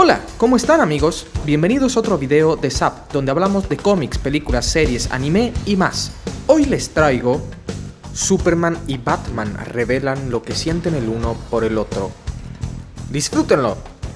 Hola, ¿cómo están amigos? Bienvenidos a otro video de Zap, donde hablamos de cómics, películas, series, anime y más. Hoy les traigo Superman y Batman revelan lo que sienten el uno por el otro. ¡Disfrútenlo!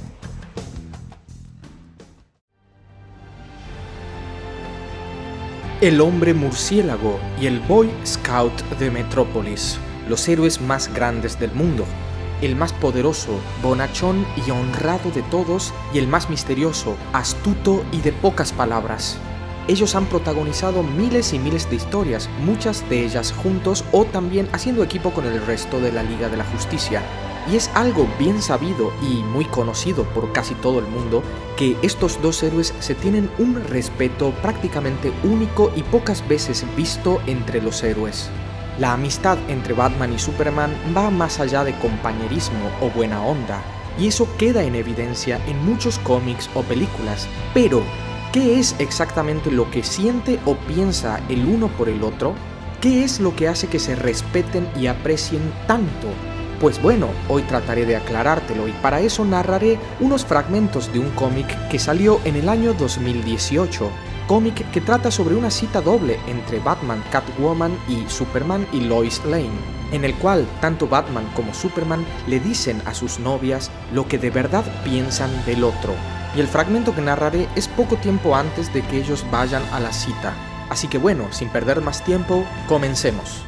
El hombre murciélago y el Boy Scout de Metrópolis, los héroes más grandes del mundo. El más poderoso, bonachón y honrado de todos, y el más misterioso, astuto y de pocas palabras. Ellos han protagonizado miles y miles de historias, muchas de ellas juntos o también haciendo equipo con el resto de la Liga de la Justicia. Y es algo bien sabido y muy conocido por casi todo el mundo que estos dos héroes se tienen un respeto prácticamente único y pocas veces visto entre los héroes. La amistad entre Batman y Superman va más allá de compañerismo o buena onda, y eso queda en evidencia en muchos cómics o películas. Pero, ¿qué es exactamente lo que siente o piensa el uno por el otro? ¿Qué es lo que hace que se respeten y aprecien tanto? Pues bueno, hoy trataré de aclarártelo y para eso narraré unos fragmentos de un cómic que salió en el año 2018. Cómic que trata sobre una cita doble entre Batman, Catwoman y Superman y Lois Lane, en el cual tanto Batman como Superman le dicen a sus novias lo que de verdad piensan del otro. Y el fragmento que narraré es poco tiempo antes de que ellos vayan a la cita. Así que bueno, sin perder más tiempo, comencemos.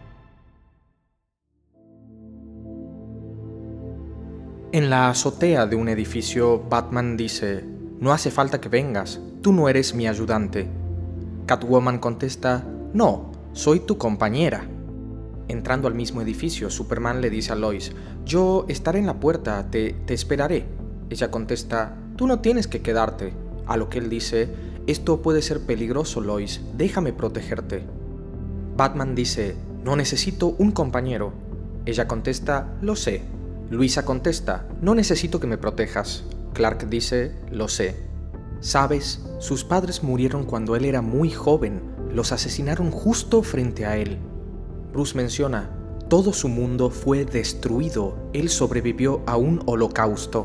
En la azotea de un edificio, Batman dice: "No hace falta que vengas, tú no eres mi ayudante". Catwoman contesta: "No, soy tu compañera". Entrando al mismo edificio, Superman le dice a Lois: "Yo estaré en la puerta, te esperaré". Ella contesta: "Tú no tienes que quedarte". A lo que él dice: "Esto puede ser peligroso, Lois, déjame protegerte". Batman dice: "No necesito un compañero". Ella contesta: "Lo sé". Luisa contesta: "No necesito que me protejas". Clark dice: "Lo sé". ¿Sabes? Sus padres murieron cuando él era muy joven, los asesinaron justo frente a él. Bruce menciona: "Todo su mundo fue destruido, él sobrevivió a un holocausto".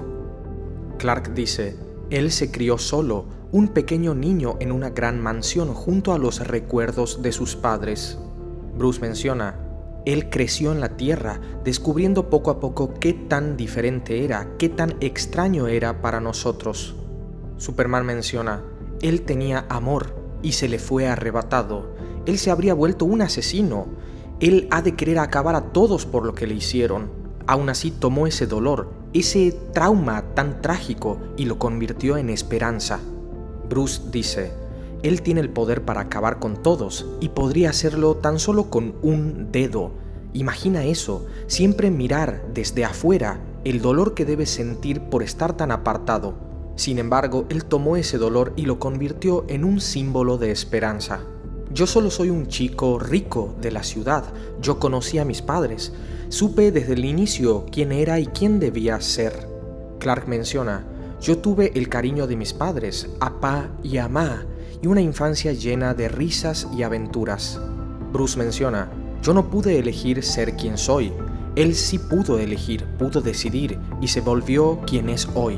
Clark dice: "Él se crió solo, un pequeño niño en una gran mansión junto a los recuerdos de sus padres". Bruce menciona: "Él creció en la Tierra, descubriendo poco a poco qué tan diferente era, qué tan extraño era para nosotros". Superman menciona: "Él tenía amor y se le fue arrebatado. Él se habría vuelto un asesino. Él ha de querer acabar a todos por lo que le hicieron. Aún así tomó ese dolor, ese trauma tan trágico y lo convirtió en esperanza". Bruce dice: "Él tiene el poder para acabar con todos y podría hacerlo tan solo con un dedo. Imagina eso, siempre mirar desde afuera el dolor que debes sentir por estar tan apartado. Sin embargo, él tomó ese dolor y lo convirtió en un símbolo de esperanza. Yo solo soy un chico rico de la ciudad, yo conocí a mis padres, supe desde el inicio quién era y quién debía ser". Clark menciona: "Yo tuve el cariño de mis padres, apá y amá, y una infancia llena de risas y aventuras". Bruce menciona: "Yo no pude elegir ser quien soy, él sí pudo elegir, pudo decidir y se volvió quien es hoy".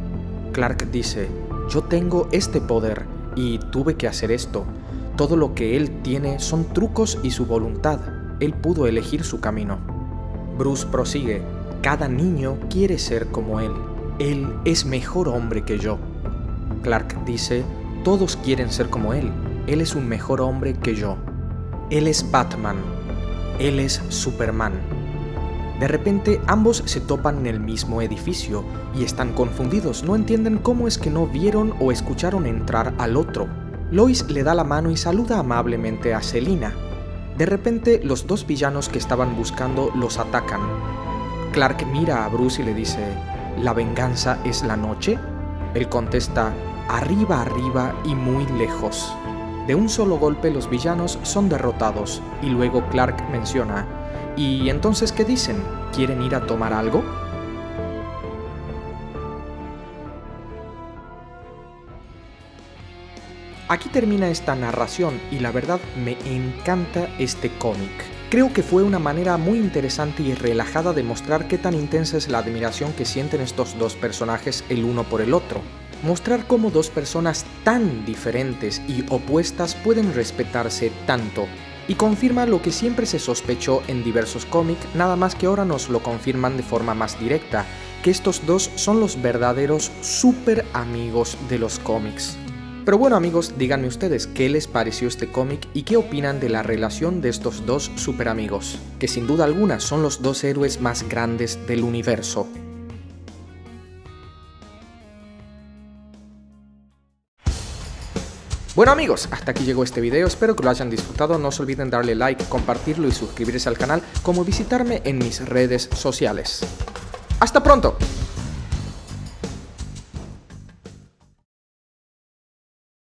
Clark dice: "Yo tengo este poder y tuve que hacer esto. Todo lo que él tiene son trucos y su voluntad. Él pudo elegir su camino". Bruce prosigue: "Cada niño quiere ser como él. Él es mejor hombre que yo". Clark dice: "Todos quieren ser como él. Él es un mejor hombre que yo". Él es Batman. Él es Superman. De repente ambos se topan en el mismo edificio y están confundidos, no entienden cómo es que no vieron o escucharon entrar al otro. Lois le da la mano y saluda amablemente a Selina. De repente los dos villanos que estaban buscando los atacan. Clark mira a Bruce y le dice: "¿La venganza es la noche?". Él contesta: "Arriba, arriba y muy lejos". De un solo golpe los villanos son derrotados y luego Clark menciona: "¿Y entonces qué dicen? ¿Quieren ir a tomar algo?". Aquí termina esta narración y la verdad me encanta este cómic. Creo que fue una manera muy interesante y relajada de mostrar qué tan intensa es la admiración que sienten estos dos personajes el uno por el otro. Mostrar cómo dos personas tan diferentes y opuestas pueden respetarse tanto. Y confirma lo que siempre se sospechó en diversos cómics, nada más que ahora nos lo confirman de forma más directa, que estos dos son los verdaderos super amigos de los cómics. Pero bueno amigos, díganme ustedes qué les pareció este cómic y qué opinan de la relación de estos dos super amigos, que sin duda alguna son los dos héroes más grandes del universo. Bueno amigos, hasta aquí llegó este video, espero que lo hayan disfrutado, no se olviden darle like, compartirlo y suscribirse al canal, como visitarme en mis redes sociales. ¡Hasta pronto!